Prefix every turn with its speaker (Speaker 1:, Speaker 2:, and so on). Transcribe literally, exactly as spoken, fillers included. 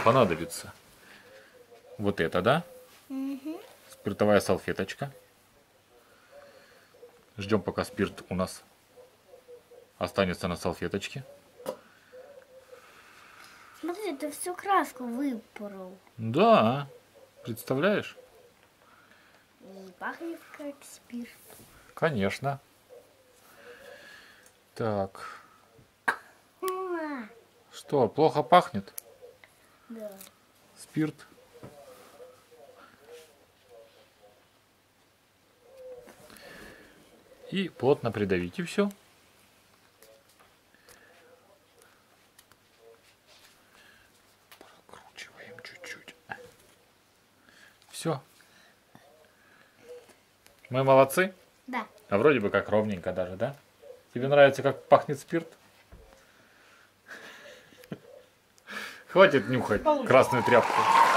Speaker 1: понадобится вот это, да?
Speaker 2: Угу.
Speaker 1: Спиртовая салфеточка. Ждем, пока спирт у нас останется на салфеточке.
Speaker 2: Смотри, ты всю краску выпорол.
Speaker 1: Да, представляешь?
Speaker 2: И пахнет как спирт.
Speaker 1: Конечно. Так.
Speaker 2: Уа.
Speaker 1: Что, плохо пахнет?
Speaker 2: Да.
Speaker 1: Спирт. И плотно придавите все. Прокручиваем чуть-чуть. Все. Мы молодцы?
Speaker 2: Да.
Speaker 1: А вроде бы как ровненько даже, да? Тебе нравится, как пахнет спирт? Хватит нюхать красную тряпку.